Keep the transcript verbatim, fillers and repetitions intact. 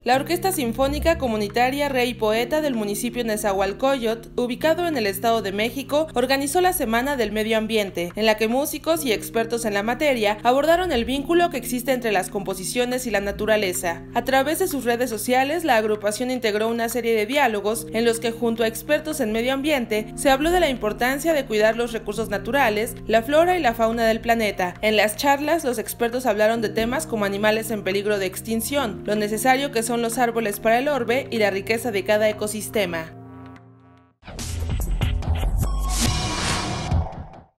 La Orquesta Sinfónica Comunitaria Rey Poeta del municipio Nezahualcóyotl, ubicado en el Estado de México, organizó la Semana del Medio Ambiente, en la que músicos y expertos en la materia abordaron el vínculo que existe entre las composiciones y la naturaleza. A través de sus redes sociales, la agrupación integró una serie de diálogos en los que, junto a expertos en medio ambiente, se habló de la importancia de cuidar los recursos naturales, la flora y la fauna del planeta. En las charlas, los expertos hablaron de temas como animales en peligro de extinción, lo necesario que son son los árboles para el orbe y la riqueza de cada ecosistema.